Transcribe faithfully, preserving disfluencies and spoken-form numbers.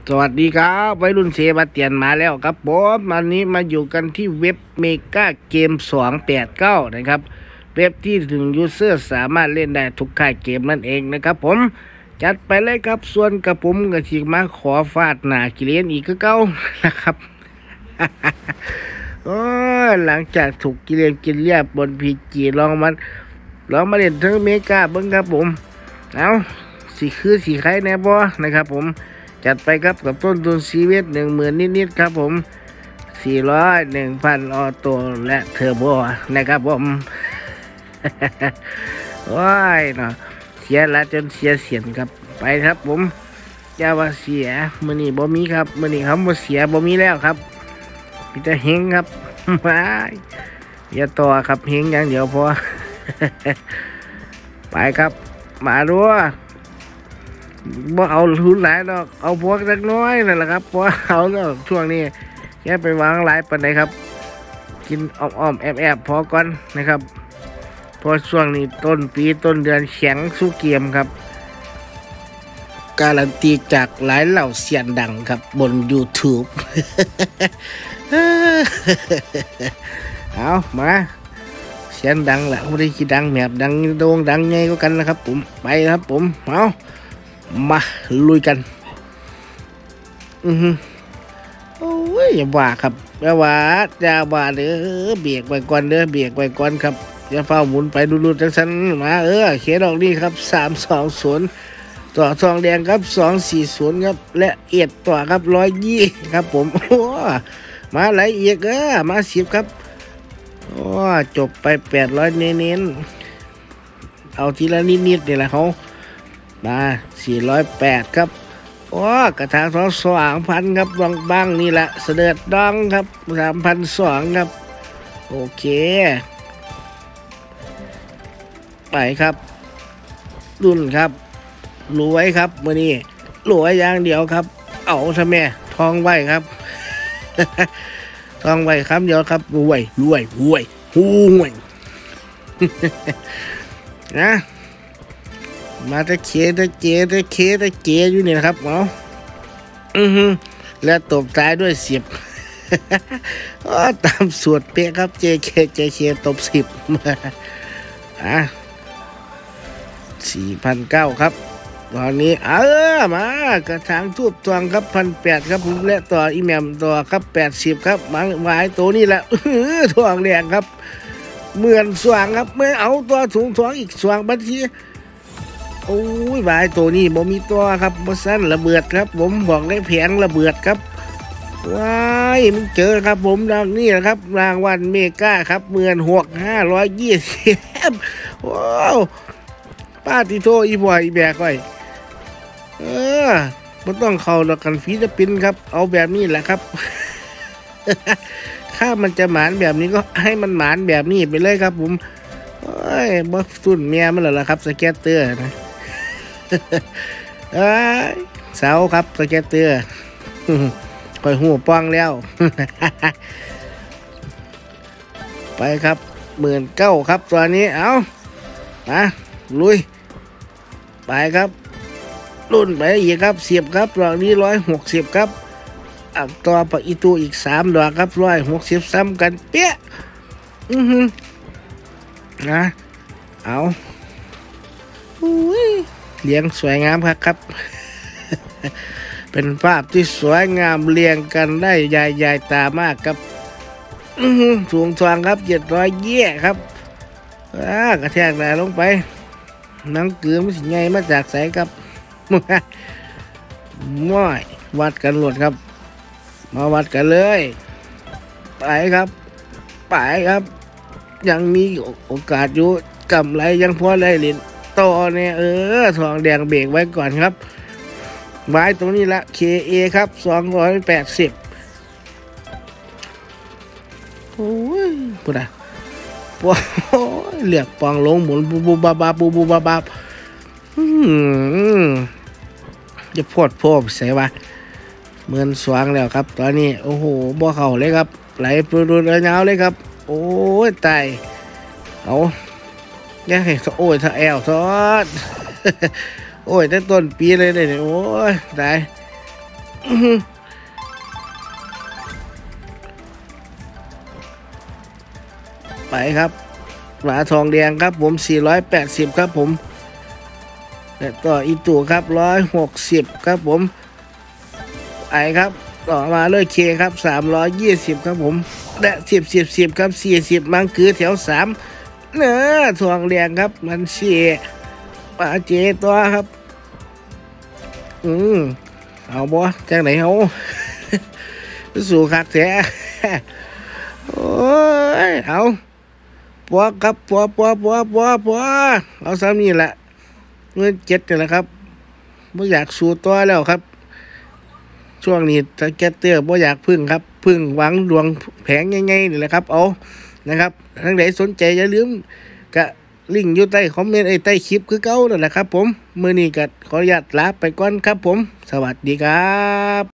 สวัสดีครับวัยรุ่นเซบาสเตียนมาแล้วครับผมวันนี้มาอยู่กันที่เว็บเมกาเกมสองแปดเก้านะครับเว็บที่ถึงยูเซอร์สามารถเล่นได้ทุกค่ายเกมนั่นเองนะครับผมจัดไปเลยครับส่วนกับผมก็ทีมาขอฟาดหน้ากิเลนอีกก็เก้านะครับโอ้หลังจากถูกกิเลนกินเรียบบนพีจีลองมันลองมาเล่นทั้งเมกาเบิ้งครับผมเอาสีคือสีไข่แน่บ่นะครับผมจัดไปครับกับต้นทุนชีวิตหนึ่งหมื่นนิดๆครับผมสี่ร้อยหนึ่งพันออโต้และเทอร์โบนะครับผมโอ้ยเนาะเสียละจนเสียเสียนครับไปครับผมอย่าว่าเสียมือนี้บ่มีครับมือนี้คำว่าเสียบ่มีแล้วครับมีแต่เฮงครับมาอย่าต่อครับเฮงอย่างเดียวพอ ไปครับมาดูบ่เอาทุนหลายดอกเอาพวกเล็กน้อยนั่นแหละครับเพราะเอาแล้วช่วงนี้แค่ไปวางหลายปันไหนครับกินอ้อมๆแอบๆพอก่อนนะครับเพราะช่วงนี้ต้นปีต้นเดือนแข็งสู้เกมครับการันตีจากหลายเหล่าเสียนดังครับบน YouTube เอามาเสียนดังแหละไม่ได้คิดดังแมบดังโด่งดังไงก็กันนะครับผมไปครับผมเอามาลุยกันอือฮึโอ้ยอย่าว่าครับอย่าว่าอย่าว่าเด้อเบียกไปก่อนเด้อเบียกไปก่อนครับอย่าเฝ้าหมุนไปดูๆจังสันมาเออเขียนออกนี่ครับสามสองศูนย์ต่อทองแดงครับสองสี่ศูนย์ครับและเอียดต่อครับร้อยยี่ครับผมโอ้มาไหลเอียกเออมาสิบครับโอ้จบไปแปดร้อยเน้นๆเอาทีละนิดๆนี่แหละเขามาสี่ร้อยแปดครับโอ้กระถางสองสองพันครับบางบางนี่แหละเสด็จดองครับสามพันสองครับโอเคไปครับรุ่นครับรวยครับมื่อนี้รวยอย่างเดียวครับเอาทำไมทองไว้ครับ ทองไว้ครับเดียวครับรวยรวยรวยรวย นะมาตะเคตะเจตะเคตะเจอยู่นี่นะครับเอาอือฮึและตบท้ายด้วยสิบ ตามสูตรเป๊ะครับเจเคเจเคตบสิบอ่ะสี่พันเก้าครับตอนนี้เออมากระถางทูบตวงครับพันแปดครับผมและต่ออีแมมต่อครับแปดสิบครับมังวายตัวนี้แหละทวงแรงครับเหมือนสว่างครับเมื่อเอาตัวถุงทวงอีกสว่างบัญชีโอ้ยวายตัวนี้บ่มีตัวครับบ่สั้นระเบิดครับผมบอกได้แผงระเบิดครับว้ายมันเจอครับผมดังนี่แหละครับรางวัลเมกาครับเมื่อนหกห้าร้อยยี่สิบว้าวป้าติโตอีบอยอีแบกไว้เออมันต้องเข้าดอกกันฟิลิปปินส์ครับเอาแบบนี้แหละครับ ถ้ามันจะหมานแบบนี้ก็ให้มันหมานแบบนี้ไปเลยครับผมโอ้ยบอสตุนเมียมันเหรอครับสเก็ตเตอร์นะ เอ้ยเสาครับสเก็ตเตอร์ คอยหูป้องแล้ว ไปครับหมื่นเก้าครับตัวนี้เอามาลุยไปครับรุ่นไปอีกครับเสียบครับดอกนี้ร้อยหกสิบครับอักต่อปะอีตูอีกสามดอกครับร้อยหกสิบซ้ำกันเปี้ยอือฮึนะเอาอุ้ยเลี้ยงสวยงามครับครับ เป็นภาพที่สวยงามเรียงกันได้ใหญ่ๆตามากครับอือฮึสูงทวงครับเจ็ดร้อยเยี่ยครับอ่ากระแทกแรงลงไปหนังเกลือมันสิไงมาจากใสครับ ม้อยวัดกันหลดครับมาวัดกันเลยไปครับไปครับยังมีโอกาสอยู่กำไรยังพอได้เหรียญต่อเนี่ยเออทองแดงเบรกไว้ก่อนครับไว้ตรงนี้ละ เค เอ ครับสองร้อยแปดสิบโอ้ยพูดอะปวเหลือกปองลงหมุนบูบูบาบาบูบูบาบาอืมจะพอดพบใส่ว่าเหมือนสว่างแล้วครับตอนนี้โอ้โหบ่เข่าเลยครับไหลปลุดๆยาวเลยครับโอ้ยตายเอาแย่ให้โอ้ยถ้าแอลทอด โอ้ยตั้งต้นปีเลยเนี่ยโอ้ยตายอื้อหือไปครับหมาทองแดงครับผมสี่ร้อยแปดสิบครับผมและต่ออีตู่ครับร้อยหกสิบครับผมไอครับต่อมาเลยเคครับสามร้อยยี่สิบครับผมและสิบสิบสิบครับสี่สิบมังคือแถวสามเนื้อทองแดงครับมันเสียปาเจตัวครับอืมเอาบ่จังไหนเอา สู่คักแท้ โอ้ยเอาปัวครับปัวปัวปัวปัวปัวเอาซ้ำนี่แหละเงินเจ็ดนี่แหละครับไม่อยากสู้ตัวแล้วครับช่วงนี้ถ้าแกเตอร์ไม่อยากพึ่งครับพึ่งหวังดวงแผงง่ายๆนี่แหละครับเอานะครับทั้งไหนสนใจอย่าลืมกะลิงก์อยู่ใต้คอมเมนต์ไอ้ใต้คลิปคือเก่านั่นแหละครับผมมื้อนี้ก็ขออนุญาตลาไปก่อนครับผมสวัสดีครับ